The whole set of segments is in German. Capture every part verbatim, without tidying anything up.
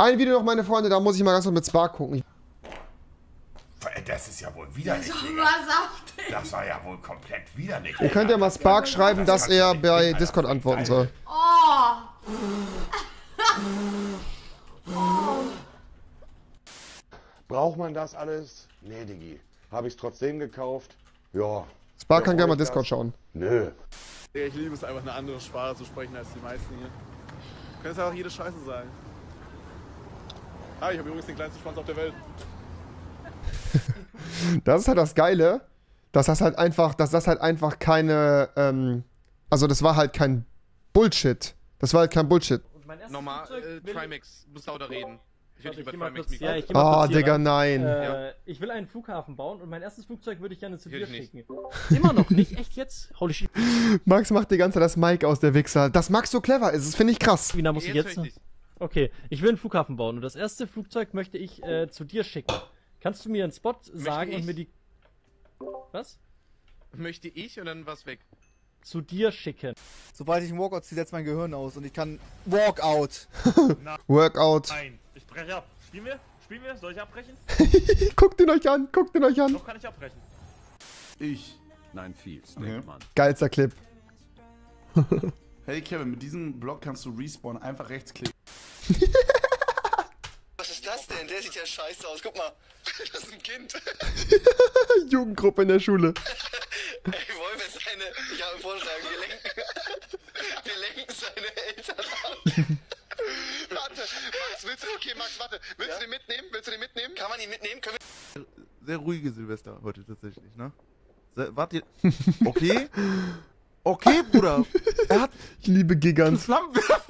Ein Video noch, meine Freunde, da muss ich mal ganz kurz mit Spark gucken. Das ist ja wohl widerlich, Digga. Das war ja wohl komplett widerlich. Ihr könnt ja mal Spark schreiben, dass er bei Discord antworten soll. Oh. Braucht man das alles? Nee, Diggi. Habe ich trotzdem gekauft? Ja. Spark kann gerne mal Discord schauen. Nö. Ich liebe es einfach, eine andere Sprache zu sprechen als die meisten hier. Du kannst einfach jede Scheiße sagen. Ah, ich habe übrigens den kleinsten Schwanz auf der Welt. Das ist halt das Geile, dass das halt einfach, dass das halt einfach keine, ähm, also das war halt kein Bullshit. Das war halt kein Bullshit. Nochmal, äh, Trimax, musst lauter reden. Ich will nicht über Trimax kurz, ja, Mikro. Ah, Digga, nein. Äh, Ja. Ich will einen Flughafen bauen und mein erstes Flugzeug würde ich gerne zu dir Ich nicht. schicken. Immer noch nicht? Echt jetzt? Holy shit. Max macht die ganze Zeit das Mic aus, der Wichser. Dass Max so clever ist, das finde ich krass. Wie nah muss ich Jetzt jetzt? höre ich dich. Okay, ich will einen Flughafen bauen und das erste Flugzeug möchte ich äh, zu dir schicken. Kannst du mir einen Spot sagen ich? und mir die... Was? Möchte ich und dann was weg? Zu dir schicken. Sobald ich einen Walkout ziehe, setzt mein Gehirn aus und ich kann Walkout. Workout. Nein, ich breche ab. Spielen wir? Spielen wir? Soll ich abbrechen? Guckt ihn euch an, guckt ihn euch an. Noch kann ich abbrechen. Ich. Nein, viel. Okay. Mann. Geilster Clip. Hey Kevin, mit diesem Block kannst du respawnen, einfach rechtsklicken. Was ist das denn? Der sieht ja scheiße aus. Guck mal. Das ist ein Kind. Jugendgruppe in der Schule. Ey, wollen wir seine... Ich habe einen Vorschlag. Wir lenken... Wir lenken seine Eltern ab. Warte, Max, willst du... Okay, Max, warte. Willst ja? du den mitnehmen? Willst du den mitnehmen? Kann man ihn mitnehmen? Können wir... Sehr ruhige Silvester heute tatsächlich, ne? Sehr, wart ihr... Okay? Okay, Bruder. Er hat... Ich liebe Gigants. Flammenwerfer.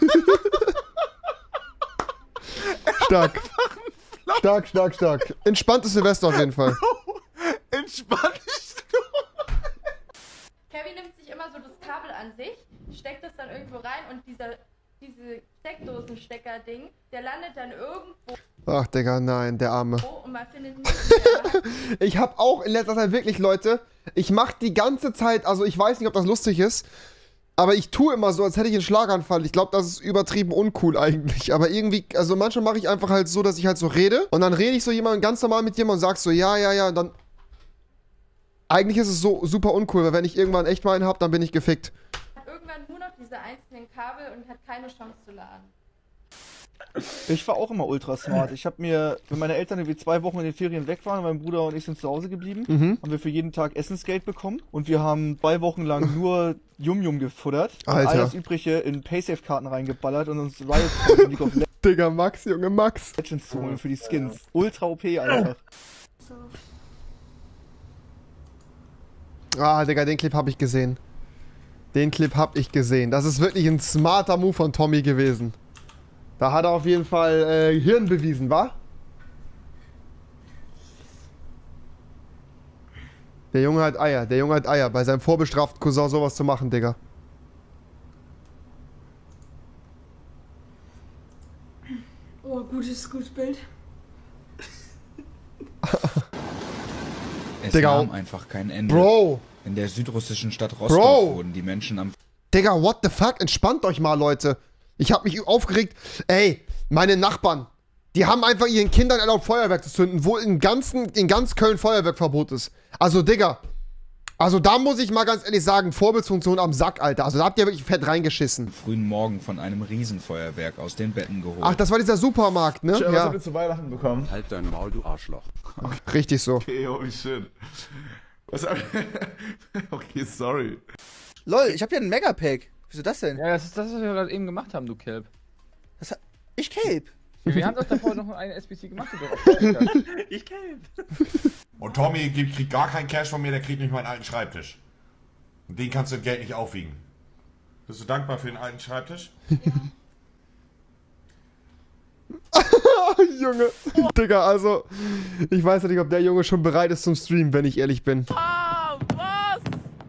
Stark. Stark, stark, stark. Entspanntes Silvester auf jeden Fall. Entspann dich doch. Kevin nimmt sich immer so das Kabel an sich, steckt es dann irgendwo rein und dieser diese Steckdosenstecker-Ding, der landet dann irgendwo Ach, Digga, nein, der Arme. und man findet nicht mehr. Ich hab auch in letzter Zeit wirklich, Leute, ich mach die ganze Zeit, also ich weiß nicht, ob das lustig ist, aber ich tue immer so, als hätte ich einen Schlaganfall. Ich glaube, das ist übertrieben uncool eigentlich. Aber irgendwie, also manchmal mache ich einfach halt so, dass ich halt so rede. Und dann rede ich so jemand ganz normal mit jemandem und sag so, ja, ja, ja. Und dann... Eigentlich ist es so super uncool, weil wenn ich irgendwann echt mal einen hab, dann bin ich gefickt. Hat irgendwann nur noch diese einzelnen Kabel und hat keine Chance zu laden. Ich war auch immer ultra smart. Ich habe mir, wenn meine Eltern irgendwie zwei Wochen in den Ferien weg waren, mein Bruder und ich sind zu Hause geblieben, Mhm. haben wir für jeden Tag Essensgeld bekommen und wir haben zwei Wochen lang nur Yum-Yum gefuttert. Und Alter. all das Übrige in Paysafe-Karten reingeballert und uns Riot League of Digga, Max, Junge, Max. Legends zu holen für die Skins. Ultra O P, Alter. Ah, Digga, den Clip habe ich gesehen. Den Clip habe ich gesehen. Das ist wirklich ein smarter Move von Tommy gewesen. Da hat er auf jeden Fall äh, Hirn bewiesen, wa? Der Junge hat Eier, der Junge hat Eier. Bei seinem vorbestraften Cousin sowas zu machen, Digga. Oh, gutes, gutes Bild. Es Digga. nahm einfach kein Ende. Bro! In der südrussischen Stadt Rostov Bro. wurden die Menschen am... Digga, what the fuck? Entspannt euch mal, Leute. Ich hab mich aufgeregt. Ey, meine Nachbarn, die haben einfach ihren Kindern erlaubt, Feuerwerk zu zünden, wo in, ganzen, in ganz Köln Feuerwerkverbot ist. Also, Digga. Also, da muss ich mal ganz ehrlich sagen, Vorbildsfunktion am Sack, Alter. Also, da habt ihr wirklich fett reingeschissen. frühen Morgen von einem Riesenfeuerwerk aus den Betten geholt. Ach, das war dieser Supermarkt, ne? Schön, was Ja, habt ihr zu Weihnachten bekommen? Halt dein Maul, du Arschloch. richtig so. Okay, holy shit. Was hab ich... Okay, sorry. Lol, ich hab hier einen Megapack. Wieso das denn? Ja, das ist das, was wir gerade eben gemacht haben, du Kelp. Das hat... Ich Cape. Wir haben doch davor noch eine S B C gemacht. Ich kenn. Und Tommy kriegt kriegt gar keinen Cash von mir, der kriegt nicht meinen alten Schreibtisch. Und den kannst du in Geld nicht aufwiegen. Bist du dankbar für den alten Schreibtisch? Junge. Digga, also, ich weiß ja nicht, ob der Junge schon bereit ist zum Stream, wenn ich ehrlich bin. Ah, was?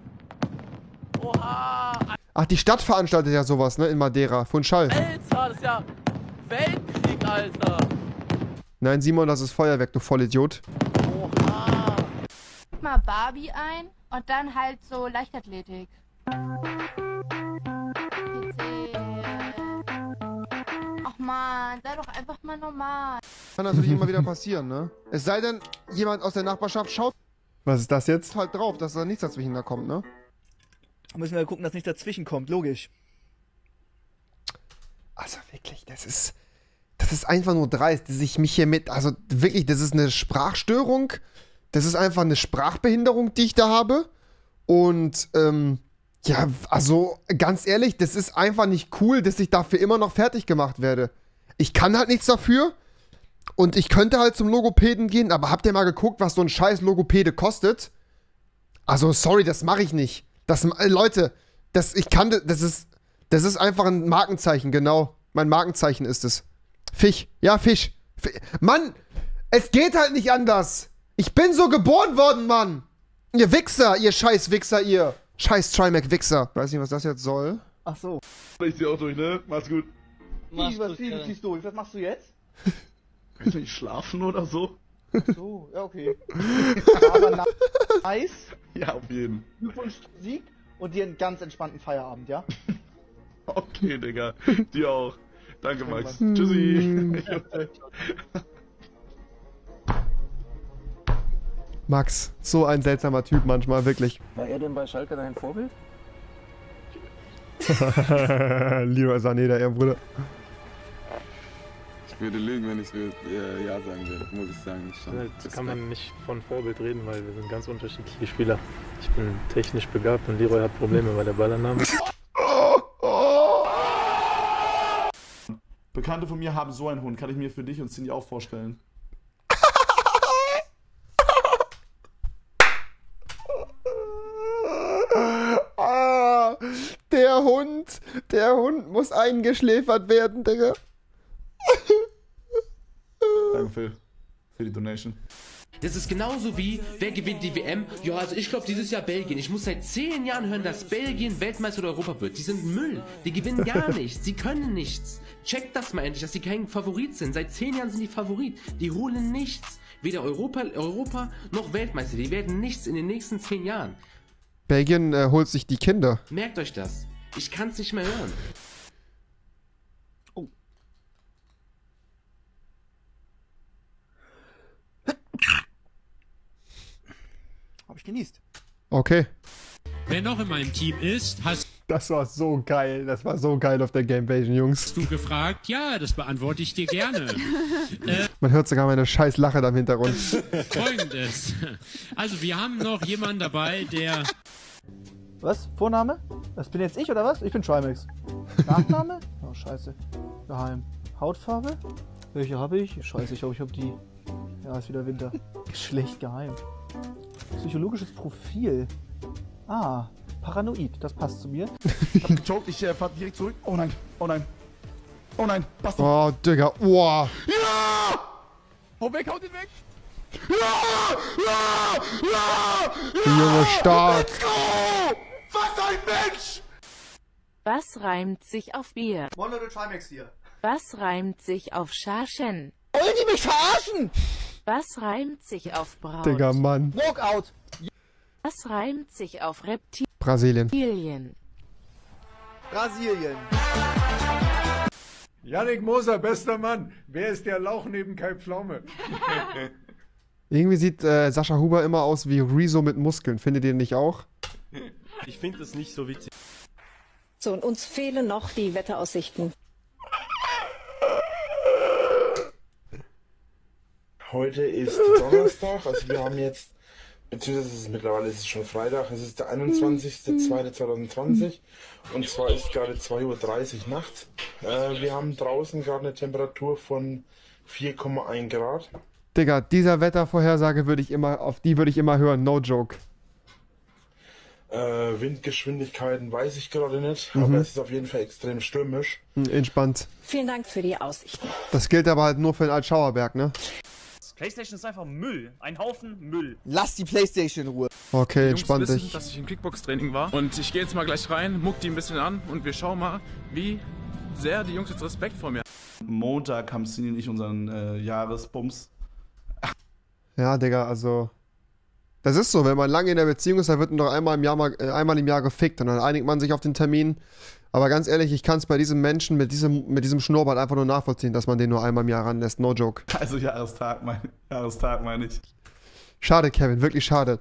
Oha! Ach, die Stadt veranstaltet ja sowas, ne, in Madeira. Von Schall. Alter, das ist ja Weltkrieg, Alter! Nein, Simon, das ist Feuerwerk, du Vollidiot. Oha! Mal Barbie ein und dann halt so Leichtathletik. Ach Mann, sei doch einfach mal normal. Kann natürlich immer wieder passieren, ne? Es sei denn, jemand aus der Nachbarschaft schaut. Was ist das jetzt? Halt drauf, dass da nichts dazwischen da kommt, ne? Müssen wir gucken, dass nichts dazwischen kommt, logisch. Also wirklich, das ist. Das ist einfach nur dreist, dass ich mich hier mit. Also wirklich, das ist eine Sprachstörung. Das ist einfach eine Sprachbehinderung, die ich da habe. Und, ähm. Ja, also ganz ehrlich, das ist einfach nicht cool, dass ich dafür immer noch fertig gemacht werde. Ich kann halt nichts dafür und ich könnte halt zum Logopäden gehen, aber habt ihr mal geguckt, was so ein scheiß Logopäde kostet? Also sorry, das mache ich nicht. Das, äh, Leute, das, ich kann, das ist, das ist einfach ein Markenzeichen, genau. Mein Markenzeichen ist es. Fisch, ja, Fisch. Fisch. Mann, es geht halt nicht anders. Ich bin so geboren worden, Mann. Ihr Wichser, ihr scheiß Wichser, ihr. Scheiß Trimac-Wichser. Weiß nicht, was das jetzt soll. Ach so. Ich zieh auch durch, ne? Mach's gut. Wie, was, wie, du ziehst durch? Was machst du jetzt? Willst du nicht schlafen oder so? So, ja, okay. Aber nice. Ja, auf jeden. Glückwunsch zum Sieg und dir einen ganz entspannten Feierabend, ja? Okay, Digga. Dir auch. Danke, Max. Tschüssi. Max, so ein seltsamer Typ manchmal, wirklich. War er denn bei Schalke dein Vorbild? Leroy Sané, der Ehrenbruder. Ich würde lügen, wenn ich äh, Ja sagen würde, muss ich sagen. Schon Jetzt kann man nicht von Vorbild reden, weil wir sind ganz unterschiedliche Spieler. Ich bin technisch begabt und Leroy hat Probleme bei der Ballannahme. Bekannte von mir haben so einen Hund, kann ich mir für dich und Cindy auch vorstellen. Ah, der Hund, der Hund muss eingeschläfert werden, Digga. Danke, Phil, für die Donation. Das ist genauso wie, wer gewinnt die W M? Ja, also ich glaube dieses Jahr Belgien. Ich muss seit zehn Jahren hören, dass Belgien Weltmeister oder Europa wird. Die sind Müll. Die gewinnen gar nichts. Sie können nichts. Checkt das mal endlich, dass sie kein Favorit sind. Seit zehn Jahren sind die Favorit. Die holen nichts. Weder Europa, Europa noch Weltmeister. Die werden nichts in den nächsten zehn Jahren. Belgien äh, holt sich die Kinder. Merkt euch das. Ich kann es nicht mehr hören. Oh. Hab ich genießt. Okay. Wer noch in meinem Team ist, hast Das war so geil. Das war so geil auf der Gamevasion, Jungs. du gefragt? Ja, das beantworte ich dir gerne. äh, Man hört sogar meine scheiß Lache da im Hintergrund. Folgendes. Also, wir haben noch jemanden dabei, der... Was? Vorname? Das bin jetzt ich oder was? Ich bin Trimax. Nachname? Oh, scheiße. Geheim. Hautfarbe? Welche habe ich? Scheiße, ich glaube, ich habe die. Ja, ist wieder Winter. Schlecht geheim. Psychologisches Profil. Ah, paranoid. Das passt zu mir. Ich hab gechoked, ich äh, fahr direkt zurück. Oh nein, oh nein. Oh nein, Basti. Oh, Digga, wow. Ja! Hau weg, hau den weg! Ja! Ja! Ja! Der Junge stark. Let's go! Was ein Mensch! Was reimt sich auf Bier? Mono oder Trimax hier? Was reimt sich auf Schaschen? Wollen die mich verarschen? Was reimt sich auf Braut? Digga, Mann. Walkout. Was reimt sich auf Reptilien? Brasilien. Brasilien. Yannick Moser, bester Mann. Wer ist der Lauch neben Kai Pflaume? Irgendwie sieht äh, Sascha Huber immer aus wie Rezo mit Muskeln. Findet ihr nicht auch? Ich finde das nicht so witzig. So, und uns fehlen noch die Wetteraussichten. Heute ist Donnerstag, also wir haben jetzt, beziehungsweise ist es mittlerweile ist es schon Freitag, es ist der einundzwanzigster zweiter zweitausendzwanzig und zwar ist gerade zwei Uhr dreißig nachts. Äh, wir haben draußen gerade eine Temperatur von vier Komma eins Grad. Digga, dieser Wettervorhersage würde ich immer, auf die würde ich immer hören, no joke. Äh, Windgeschwindigkeiten weiß ich gerade nicht, Mhm. aber es ist auf jeden Fall extrem stürmisch. Entspannt. Vielen Dank für die Aussichten. Das gilt aber halt nur für den Altschauerberg, ne? PlayStation ist einfach Müll. Ein Haufen Müll. Lass die PlayStation in Ruhe. Okay, Die entspann Jungs wissen, dich. dass ich im Kickbox-Training war. Und ich gehe jetzt mal gleich rein, muck die ein bisschen an und wir schauen mal, wie sehr die Jungs jetzt Respekt vor mir haben. Montag haben Cindy und ich unseren äh, Jahresbums. Ja, Digga, also. Das ist so, wenn man lange in der Beziehung ist, dann wird man doch einmal im Jahr mal, äh, einmal im Jahr gefickt und dann einigt man sich auf den Termin Aber ganz ehrlich, ich kann es bei diesem Menschen mit diesem, mit diesem Schnurrbart einfach nur nachvollziehen, dass man den nur einmal im Jahr ranlässt. No joke. Also Jahrestag, mein, Jahrestag meine ich. Schade, Kevin, wirklich schade.